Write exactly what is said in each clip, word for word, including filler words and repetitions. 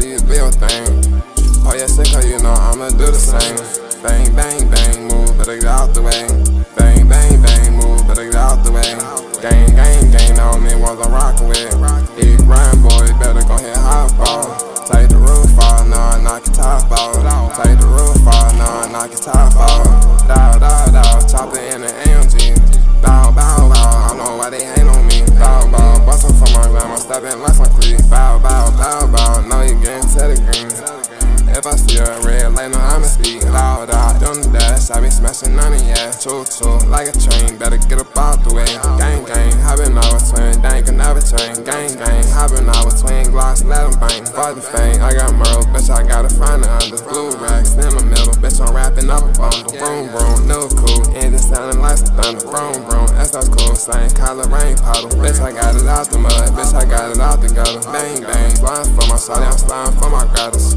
see you do your thing. Oh yeah, shit, cause you know I'ma do the same. Bang, bang, bang, move, better get out the way. Bang, bang, bang, move, better get out the way. Gang, gang, gang, the only ones I'm rockin' with. These grind boys better go ahead hop off. Take the roof off, nah, knock your top off. Take the roof off, nah, knock your top off. Dow, dow, dow, chop it in the A M G. Bow, bow, bow, I don't know why they hate on me. Bow, bow, bustin' from my grandma, steppin' like some creep. Bow, bow, bow, bow, know you getting to the green. If I see a red light, no, I'ma speak loud out on the dash. I be smashing on it, yeah. Choo choo, like a train, better get up out the way. Gang gang, hopping out between, they can never train. Gang gang, hopping out between, gloss, let them bang. For the fame, I got Merle, bitch, I gotta find it under. Blue racks in my middle, bitch, I'm rapping up a bundle. Vroom vroom, no cool, and it's sounding like some thunder. Vroom vroom, that's that's cool, same color rain puddle. Bitch, I got it out the mud, bitch, I got it out the gutter. Bang bang, sliding for my shawty, I'm sliding for my gratis.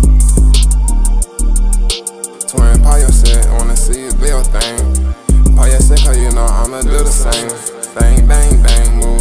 Twin, pop your shit, wanna see you do your thing. Pop your shit, cause you know I'ma do the same. Bang, bang, bang, move.